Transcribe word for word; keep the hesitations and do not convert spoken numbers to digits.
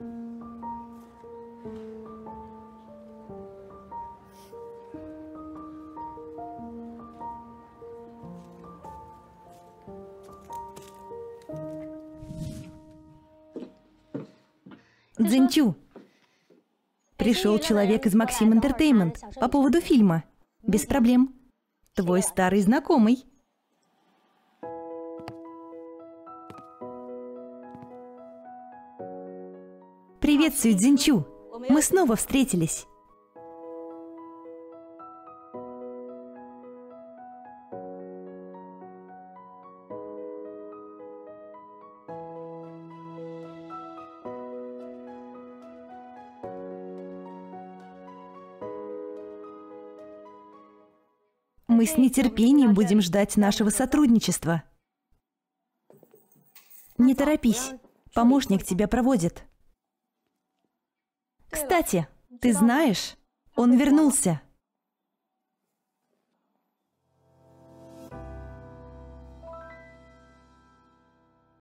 Цзиньчу, пришел человек из Максим Entertainment по поводу фильма. Без проблем. Твой старый знакомый. Приветствую, Цзиньчу. Мы снова встретились. Мы с нетерпением будем ждать нашего сотрудничества. Не торопись, помощник тебя проводит. Кстати, ты знаешь, он вернулся.